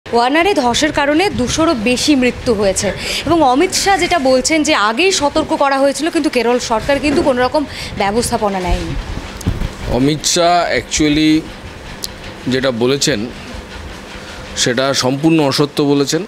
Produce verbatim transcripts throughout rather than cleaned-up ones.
ওয়ানারে ধসের কারণে দুশোরও বেশি মৃত্যু হয়েছে এবং অমিত শাহ যেটা বলছেন যে আগেই সতর্ক করা হয়েছিল, কিন্তু কেরল সরকার কিন্তু কোনো রকম ব্যবস্থাপনা নেয়নি। অমিত শাহ অ্যাকচুয়ালি যেটা বলেছেন সেটা সম্পূর্ণ অসত্য বলেছেন।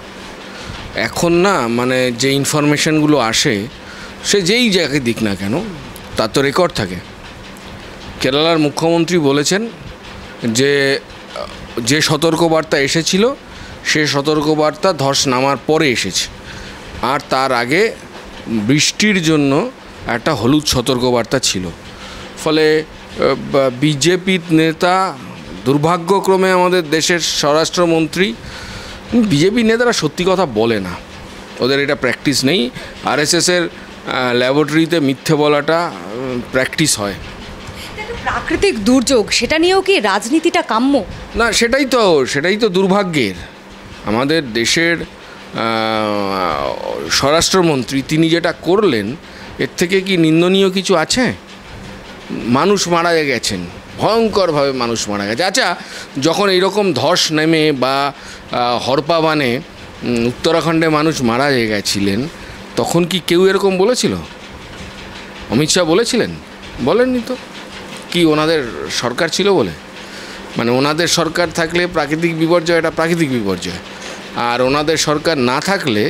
এখন না মানে যে ইনফরমেশনগুলো আসে সে যেই জায়গায় দিক না কেন তার তো রেকর্ড থাকে। কেরালার মুখ্যমন্ত্রী বলেছেন যে যে সতর্কবার্তা এসেছিল সে সতর্কবার্তা ধস নামার পরে এসেছে, আর তার আগে বৃষ্টির জন্য একটা হলুদ সতর্কবার্তা ছিল। ফলে বিজেপি নেতা, দুর্ভাগ্যক্রমে আমাদের দেশের স্বরাষ্ট্রমন্ত্রী, বিজেপি নেতারা সত্যি কথা বলে না, ওদের এটা প্র্যাকটিস নেই। আরএসএসের ল্যাবরেটরিতে মিথ্যে বলাটা প্র্যাকটিস হয়। প্রাকৃতিক দুর্যোগ সেটা নিয়েও কি রাজনীতিটা কাম্য? না, সেটাই তো সেটাই তো দুর্ভাগ্যের। আমাদের দেশের স্বরাষ্ট্রমন্ত্রী তিনি যেটা করলেন এর থেকে কি নিন্দনীয় কিছু আছে? মানুষ মারা গেছেন, ভয়ঙ্করভাবে মানুষ মারা গেছে। আচ্ছা, যখন এইরকম ধস নেমে বা হরপাবানে উত্তরাখণ্ডে মানুষ মারা গেছিলেন তখন কি কেউ এরকম বলেছিল? অমিত শাহ বলেছিলেন? বলেননি তো। কি ওনাদের সরকার ছিল বলে? মানে ওনাদের সরকার থাকলে প্রাকৃতিক বিপর্যয় এটা প্রাকৃতিক বিপর্যয়, আর ওনাদের সরকার না থাকলে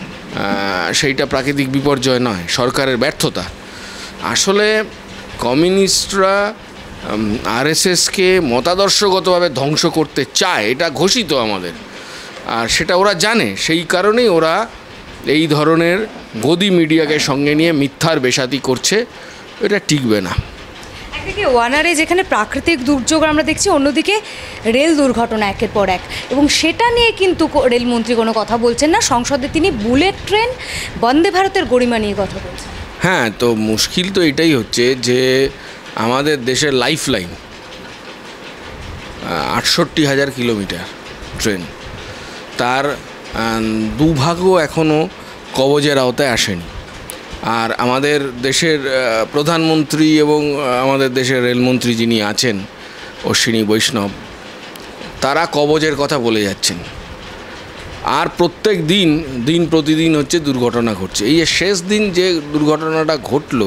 সেইটা প্রাকৃতিক বিপর্যয় নয়, সরকারের ব্যর্থতা। আসলে কমিউনিস্টরা আরএসএসকে মতাদর্শগতভাবে ধ্বংস করতে চায়, এটা ঘোষিত আমাদের, আর সেটা ওরা জানে। সেই কারণেই ওরা এই ধরনের গদি মিডিয়াকে সঙ্গে নিয়ে মিথ্যার বেশাতি করছে। এটা টিকবে না। একদিকে ওয়ানারে যেখানে প্রাকৃতিক দুর্যোগ আমরা দেখছি, অন্যদিকে রেল দুর্ঘটনা একের পর এক, এবং সেটা নিয়ে কিন্তু রেলমন্ত্রী কোনো কথা বলছেন না। সংসদে তিনি বুলেট ট্রেন, বন্দে ভারতের গরিমা নিয়ে কথা বলছেন। হ্যাঁ, তো মুশকিল তো এটাই হচ্ছে যে আমাদের দেশের লাইফ লাইন আটষট্টি হাজার কিলোমিটার ট্রেন, তার দুভাগও এখনও কবজের আওতায় আসেনি। আর আমাদের দেশের প্রধানমন্ত্রী এবং আমাদের দেশের রেলমন্ত্রী যিনি আছেন অশ্বিনী বৈষ্ণব, তারা কবজের কথা বলে যাচ্ছেন, আর প্রত্যেক দিন দিন প্রতিদিন হচ্ছে দুর্ঘটনা ঘটছে। এই যে শেষ দিন যে দুর্ঘটনাটা ঘটলো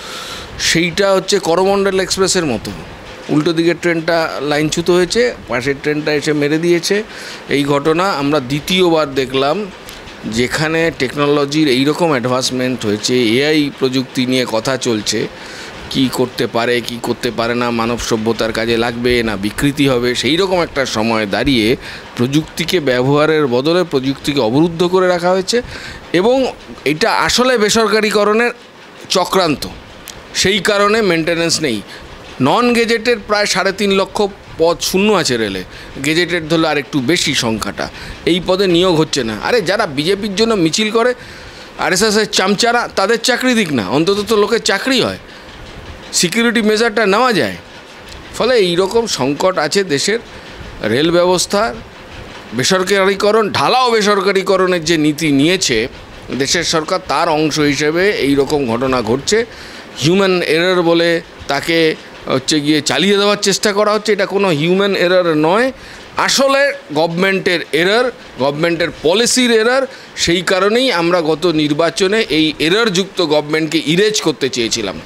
সেইটা হচ্ছে করমণ্ডল এক্সপ্রেসের মতো, উল্টো দিকের ট্রেনটা লাইনচ্যুত হয়েছে, পাশের ট্রেনটা এসে মেরে দিয়েছে। এই ঘটনা আমরা দ্বিতীয়বার দেখলাম, যেখানে টেকনোলজির এইরকম অ্যাডভান্সমেন্ট হয়েছে, এআই প্রযুক্তি নিয়ে কথা চলছে, কি করতে পারে কি করতে পারে না, মানব সভ্যতার কাজে লাগবে না বিকৃতি হবে, সেই রকম একটা সময় দাঁড়িয়ে প্রযুক্তিকে ব্যবহারের বদলে প্রযুক্তিকে অবরুদ্ধ করে রাখা হয়েছে। এবং এটা আসলে বেসরকারিকরণের চক্রান্ত, সেই কারণে মেনটেন্যান্স নেই। নন গেজেটেড প্রায় সাড়ে তিন লক্ষ পদ শূন্য আছে রেলে, গেজেটেড ধরলে আর একটু বেশি সংখ্যাটা, এই পদে নিয়োগ হচ্ছে না। আরে যারা বিজেপির জন্য মিছিল করে, আরএসএসের চামচারা, তাদের চাকরি দিক না, অন্তত তো লোকের চাকরি হয়, সিকিউরিটি মেজারটা নেওয়া যায়। ফলে এইরকম সংকট আছে দেশের রেল ব্যবস্থার। বেসরকারিকরণ, ঢালাও বেসরকারিকরণের যে নীতি নিয়েছে দেশের সরকার, তার অংশ হিসেবে এই রকম ঘটনা ঘটছে। হিউম্যান এরর বলে তাকে হচ্ছে গিয়ে চালিয়ে দেওয়ার চেষ্টা করা হচ্ছে। এটা কোনো হিউম্যান এরর নয়, আসলে গভর্নমেন্টের এরর, গভর্নমেন্টের পলিসির এরর। সেই কারণেই আমরা গত নির্বাচনে এই এররযুক্ত গভর্নমেন্টকে ইরেজ করতে চেয়েছিলাম।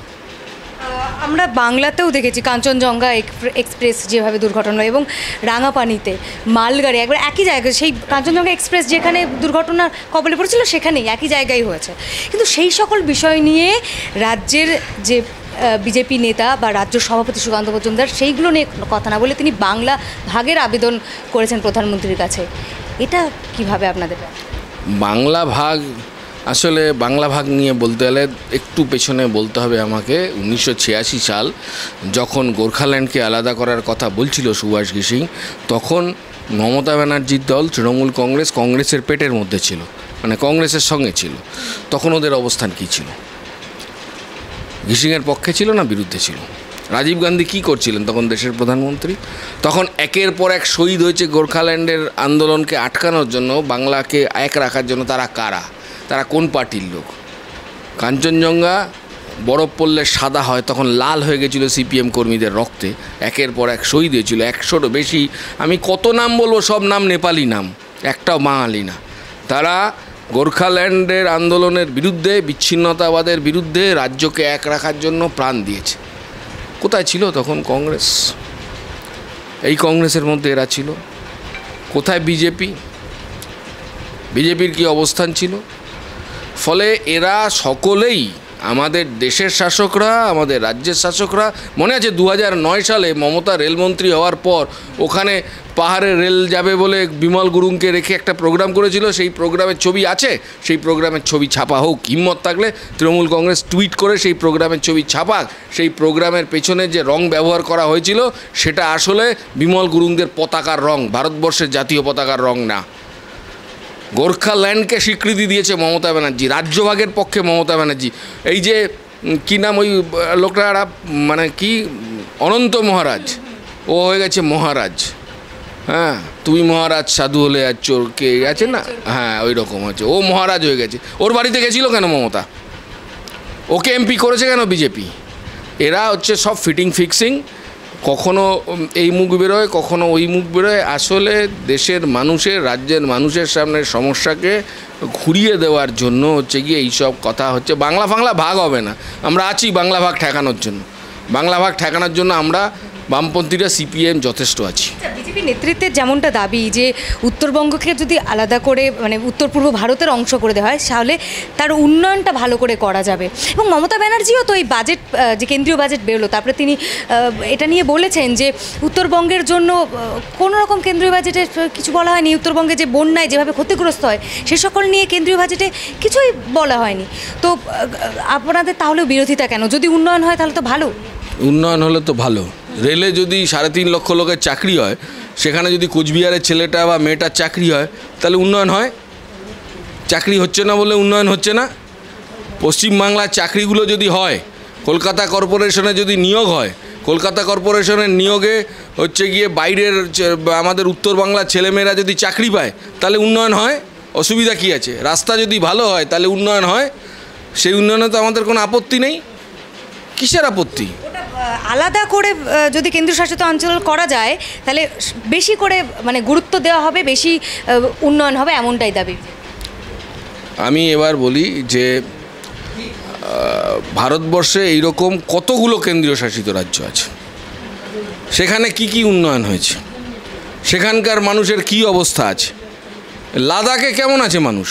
আমরা বাংলাতেও দেখেছি কাঞ্চনজঙ্ঘা এক্সপ্রেস যেভাবে দুর্ঘটনা, এবং রাঙাপানিতে মালগাড়ি একবার একই জায়গায়, সেই কাঞ্চনজঙ্ঘা এক্সপ্রেস যেখানে দুর্ঘটনার কবলে পড়েছিল সেখানেই একই জায়গায় হয়েছে। কিন্তু সেই সকল বিষয় নিয়ে রাজ্যের যে বিজেপি নেতা বা রাজ্য সভাপতি সুকান্ত মজুমদার সেইগুলো নিয়ে কথা না বলে তিনি বাংলা ভাগের আবেদন করেছেন প্রধানমন্ত্রীর কাছে। এটা কিভাবে আপনাদের? বাংলা ভাগ, আসলে বাংলা ভাগ নিয়ে বলতে গেলে একটু পেছনে বলতে হবে আমাকে। উনিশশো ছিয়াশি সাল যখন গোর্খাল্যান্ডকে আলাদা করার কথা বলছিল সুভাষ ঘিসিং, তখন মমতা ব্যানার্জির দল তৃণমূল কংগ্রেস কংগ্রেসের পেটের মধ্যে ছিল, মানে কংগ্রেসের সঙ্গে ছিল। তখন ওদের অবস্থান কী ছিল? ঘিসিংয়ের পক্ষে ছিল না বিরুদ্ধে ছিল? রাজীব গান্ধী কী করছিলেন তখন দেশের প্রধানমন্ত্রী? তখন একের পর এক শহীদ হয়েছে গোর্খাল্যান্ডের আন্দোলনকে আটকানোর জন্য, বাংলাকে এক রাখার জন্য। তারা কারা? তারা কোন পার্টির লোক? কাঞ্চনজঙ্ঘা বরফ পড়লে সাদা হয়, তখন লাল হয়ে গেছিলো সিপিএম কর্মীদের রক্তে, একের পর এক শহীদ হয়েছিল, একশোরও বেশি। আমি কত নাম বলবো, সব নাম নেপালি নাম, একটাও বাঙালি না। তারা গোর্খাল্যান্ডের আন্দোলনের বিরুদ্ধে, বিচ্ছিন্নতাবাদের বিরুদ্ধে রাজ্যকে এক রাখার জন্য প্রাণ দিয়েছে। কোথায় ছিল তখন কংগ্রেস? এই কংগ্রেসের মধ্যে এরা ছিল। কোথায় বিজেপি? বিজেপির কি অবস্থান ছিল? ফলে এরা সকলেই, আমাদের দেশের শাসকরা, আমাদের রাজ্যের শাসকরা, মনে আছে দু হাজার নয় সালে মমতা রেলমন্ত্রী হওয়ার পর ওখানে পাহাড়ে রেল যাবে বলে বিমল গুরুংকে রেখে একটা প্রোগ্রাম করেছিল। সেই প্রোগ্রামের ছবি আছে, সেই প্রোগ্রামের ছবি ছাপা হোক। হিম্মত থাকলে তৃণমূল কংগ্রেস টুইট করে সেই প্রোগ্রামের ছবি ছাপাক। সেই প্রোগ্রামের পেছনে যে রং ব্যবহার করা হয়েছিল সেটা আসলে বিমল গুরুংদের পতাকার রং, ভারতবর্ষের জাতীয় পতাকার রং না। গোর্খাল্যান্ডকে স্বীকৃতি দিয়েছে মমতা ব্যানার্জি, রাজ্যভাগের পক্ষে মমতা ব্যানার্জি। এই যে কী নাম ওই লোকটা, মানে কি অনন্ত মহারাজ, ও হয়ে গেছে মহারাজ। হ্যাঁ, তুমি মহারাজ সাধু হলে আর চোর কে আছে না, হ্যাঁ ওই রকম হচ্ছে, ও মহারাজ হয়ে গেছে। ওর বাড়িতে গেছিল কেন মমতা? ওকে এমপি করেছে কেন বিজেপি? এরা হচ্ছে সব ফিটিং ফিক্সিং, কখনো এই মুখ বেরোয়, কখনো ওই মুখ বেরোয়। আসলে দেশের মানুষের, রাজ্যের মানুষের সামনে সমস্যাকে ঘুরিয়ে দেওয়ার জন্য হচ্ছে গিয়ে এইসব কথা হচ্ছে। বাংলা ফাংলা ভাগ হবে না, আমরা আছি বাংলা ভাগ ঠেকানোর জন্য। বাংলা ভাগ ঠেকানোর জন্য আমরা বামপন্থীরা সিপিএম যথেষ্ট আছি। বিজেপি নেতৃত্বের যেমনটা দাবি যে উত্তরবঙ্গকে যদি আলাদা করে, মানে উত্তর পূর্ব ভারতের অংশ করে দেওয়া হয়, তাহলে তার উন্নয়নটা ভালো করে করা যাবে। এবং মমতা ব্যানার্জিও তো এই বাজেট, যে কেন্দ্রীয় বাজেট বেরোলো, তারপরে তিনি এটা নিয়ে বলেছেন যে উত্তরবঙ্গের জন্য কোনো রকম কেন্দ্রীয় বাজেটে কিছু বলা হয়নি। উত্তরবঙ্গে যে বন্যায় যেভাবে ক্ষতিগ্রস্ত হয় সে সকল নিয়ে কেন্দ্রীয় বাজেটে কিছুই বলা হয়নি। তো আপনাদের তাহলেও বিরোধিতা কেন? যদি উন্নয়ন হয় তাহলে তো ভালো। উন্নয়ন হলে তো ভালো। রেলে যদি সাড়ে তিন লক্ষ লোকের চাকরি হয়, সেখানে যদি কোচবিহারের ছেলেটা বা মেয়েটার চাকরি হয়, তাহলে উন্নয়ন হয়। চাকরি হচ্ছে না বলে উন্নয়ন হচ্ছে না। পশ্চিমবাংলার চাকরিগুলো যদি হয়, কলকাতা কর্পোরেশনে যদি নিয়োগ হয়, কলকাতা কর্পোরেশনের নিয়োগে হচ্ছে গিয়ে বাইরের আমাদের উত্তরবাংলার ছেলেমেয়েরা যদি চাকরি পায়, তাহলে উন্নয়ন হয়। অসুবিধা কী আছে? রাস্তা যদি ভালো হয় তাহলে উন্নয়ন হয়। সেই উন্নয়নে তো আমাদের কোনো আপত্তি নেই। কিসের আপত্তি? আলাদা করে যদি কেন্দ্রশাসিত অঞ্চল করা যায় তাহলে বেশি করে মানে গুরুত্ব দেওয়া হবে, বেশি উন্নয়ন হবে, এমনটাই দাবি। আমি এবার বলি যে ভারতবর্ষে এইরকম কতগুলো কেন্দ্রীয় শাসিত রাজ্য আছে, সেখানে কি কি উন্নয়ন হয়েছে, সেখানকার মানুষের কি অবস্থা আছে। লাদাখে কেমন আছে মানুষ?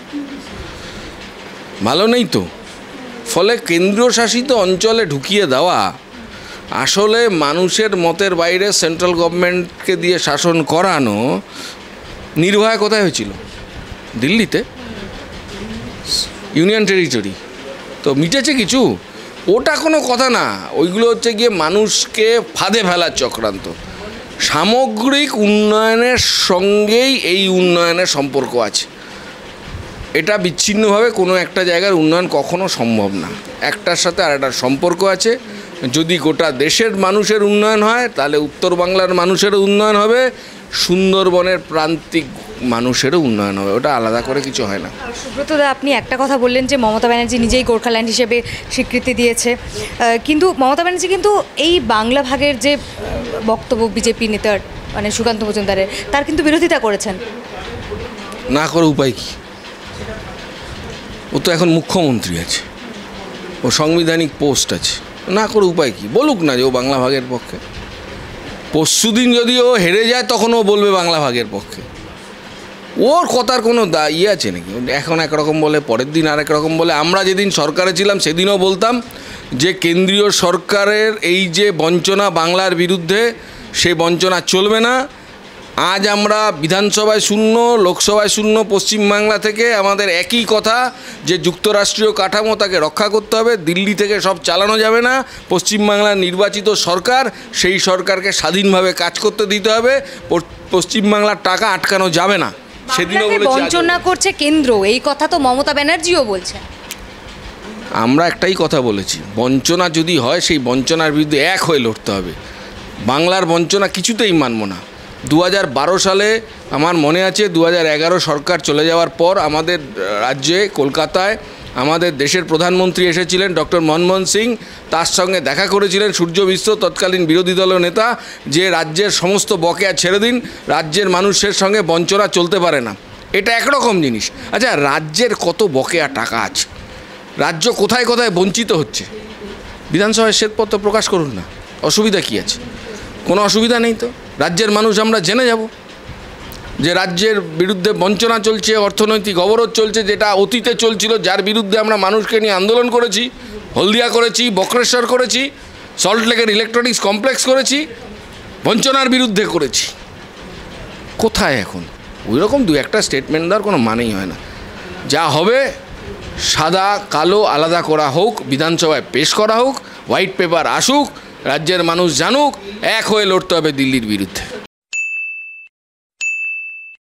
ভালো নেই তো। ফলে কেন্দ্রীয় শাসিত অঞ্চলে ঢুকিয়ে দেওয়া, আসলে মানুষের মতের বাইরে সেন্ট্রাল গভর্নমেন্টকে দিয়ে শাসন করানো। নির্ভয়া কোথায় হয়েছিল? দিল্লিতে, ইউনিয়ন টেরিটরি। তো মিটেছে কিছু? ওটা কোনো কথা না। ওইগুলো হচ্ছে গিয়ে মানুষকে ফাঁদে ফেলার চক্রান্ত। সামগ্রিক উন্নয়নের সঙ্গেই এই উন্নয়নের সম্পর্ক আছে। এটা বিচ্ছিন্নভাবে কোনো একটা জায়গার উন্নয়ন কখনো সম্ভব না। একটার সাথে আর একটার সম্পর্ক আছে। যদি গোটা দেশের মানুষের উন্নয়ন হয়, তাহলে উত্তর বাংলার মানুষেরও উন্নয়ন হবে, সুন্দরবনের প্রান্তিক মানুষেরও উন্নয়ন হবে। ওটা আলাদা করে কিছু হয় না। সুব্রত দা, আপনি একটা কথা বললেন যে মমতা ব্যানার্জি নিজেই গোর্খাল্যান্ড হিসেবে স্বীকৃতি দিয়েছে, কিন্তু মমতা ব্যানার্জি কিন্তু এই বাংলা ভাগের যে বক্তব্য বিজেপি নেতার, মানে সুকান্ত মজুমদারের, তার কিন্তু বিরোধিতা করেছেন। না করে উপায় কী? ও তো এখন মুখ্যমন্ত্রী আছে, ও সাংবিধানিক পোস্ট আছে, না করে উপায় কী? বলুক না যে ও বাংলা ভাগের পক্ষে। পরশুদিন যদি ও হেরে যায় তখন ও বলবে বাংলা ভাগের পক্ষে। ওর কথার কোনো দা ইয়ে আছে নাকি? এখন একরকম বলে, পরের দিন আরেক রকম বলে। আমরা যেদিন সরকারে ছিলাম সেদিনও বলতাম যে কেন্দ্রীয় সরকারের এই যে বঞ্চনা বাংলার বিরুদ্ধে, সে বঞ্চনা চলবে না। আজ আমরা বিধানসভায় শূন্য, লোকসভায় শূন্য, পশ্চিমবাংলা থেকে আমাদের একই কথা যে যুক্তরাষ্ট্রীয় কাঠামো তাকে রক্ষা করতে হবে, দিল্লি থেকে সব চালানো যাবে না। পশ্চিমবাংলার নির্বাচিত সরকার, সেই সরকারকে স্বাধীনভাবে কাজ করতে দিতে হবে, পশ্চিমবাংলার টাকা আটকানো যাবে না। সেদিনও বলেছি বঞ্চনা করছে কেন্দ্র, এই কথা তো মমতা ব্যানার্জিও বলছে। আমরা একটাই কথা বলেছি, বঞ্চনা যদি হয় সেই বঞ্চনার বিরুদ্ধে এক হয়ে লড়তে হবে। বাংলার বঞ্চনা কিছুতেই মানব না। দু হাজার বারো সালে আমার মনে আছে, দু হাজার এগারো সরকার চলে যাওয়ার পর আমাদের রাজ্যে কলকাতায় আমাদের দেশের প্রধানমন্ত্রী এসেছিলেন ডক্টর মনমোহন সিং, তার সঙ্গে দেখা করেছিলেন সূর্য মিশ্র তৎকালীন বিরোধী দলীয় নেতা, যে রাজ্যের সমস্ত বকেয়া ছেড়ে দিন, রাজ্যের মানুষের সঙ্গে বঞ্চনা চলতে পারে না। এটা একরকম জিনিস। আচ্ছা, রাজ্যের কত বকেয়া টাকা আছে, রাজ্য কোথায় কোথায় বঞ্চিত হচ্ছে, বিধানসভায় শ্বেতপত্র প্রকাশ করুন না, অসুবিধা কী আছে? কোনো অসুবিধা নেই তো। রাজ্যের মানুষ আমরা জেনে যাব যে রাজ্যের বিরুদ্ধে বঞ্চনা চলছে, অর্থনৈতিক অবরোধ চলছে, যেটা অতীতে চলছিল, যার বিরুদ্ধে আমরা মানুষকে নিয়ে আন্দোলন করেছি, হলদিয়া করেছি, বক্রেশ্বর করেছি, সল্টলেকের ইলেকট্রনিক্স কমপ্লেক্স করেছি, বঞ্চনার বিরুদ্ধে করেছি। কোথায় এখন ওই রকম দু একটা স্টেটমেন্ট দেওয়ার কোনো মানেই হয় না। যা হবে সাদা কালো আলাদা করা হোক, বিধানসভায় পেশ করা হোক, হোয়াইট পেপার আসুক, রাজ্যের মানুষ জানুক, এক হয়ে লড়তে হবে দিল্লির বিরুদ্ধে।